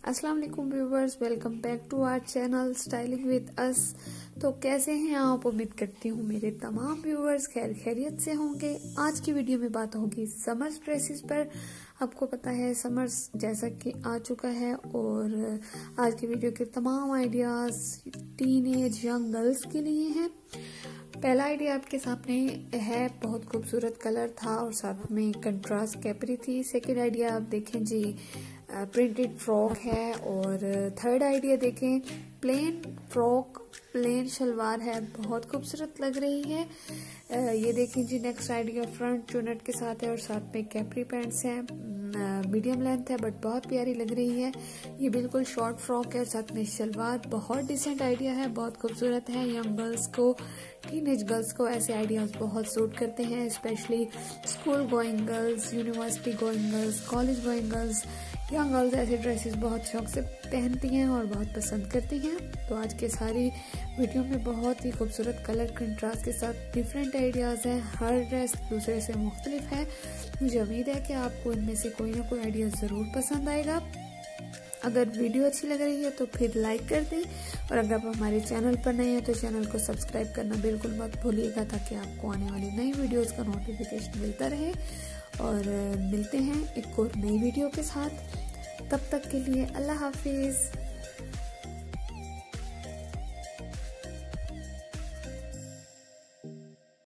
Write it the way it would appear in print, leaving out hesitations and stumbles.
अस्सलाम वालेकुम viewers, welcome back to our channel styling with us. तो कैसे हैं आप? उम्मीद करती हूँ मेरे तमाम व्यूवर्स खैरियत से होंगे। आज की वीडियो में बात होगी समर्स ड्रेसेस पर। आपको पता है समर्स जैसा कि आ चुका है और आज की वीडियो के तमाम आइडियाज टीनेज यंग गर्ल्स के लिए हैं। पहला आइडिया आपके सामने है, बहुत खूबसूरत कलर था और साथ में कंट्रास्ट कैपरी थी। सेकंड आइडिया आप देखें जी, प्रिंटेड फ्रॉक है। और थर्ड आइडिया देखें, प्लेन फ्रॉक प्लेन शलवार है, बहुत खूबसूरत लग रही है। ये देखें जी, नेक्स्ट आइडिया फ्रंट चुनट के साथ है और साथ में कैपरी पैंट्स हैं। मीडियम लेंथ है बट बहुत प्यारी लग रही है। ये बिल्कुल शॉर्ट फ्रॉक है और साथ में शलवार। बहुत डिसेंट आइडिया है, बहुत खूबसूरत है। यंग गर्ल्स को, टीनेज गर्ल्स को ऐसे आइडियाज बहुत सूट करते हैं, specially school going girls, university going girls, college going girls. Young girls ऐसे ड्रेसेस बहुत शौक से पहनती हैं और बहुत पसंद करती हैं। तो आज के सारी वीडियो में बहुत ही खूबसूरत कलर कंट्रास्ट के साथ डिफरेंट आइडियाज़ हैं। हर ड्रेस दूसरे से मुख्तलिफ है। मुझे उम्मीद है कि आपको इनमें से कोई ना कोई आइडिया ज़रूर पसंद आएगा। अगर वीडियो अच्छी लग रही है तो फिर लाइक कर दें और अगर आप हमारे चैनल पर नए हैं तो चैनल को सब्सक्राइब करना बिल्कुल मत भूलिएगा, ताकि आपको आने वाली नई वीडियोस का नोटिफिकेशन मिलता रहे। और मिलते हैं एक और नई वीडियो के साथ। तब तक के लिए अल्लाह हाफिज़।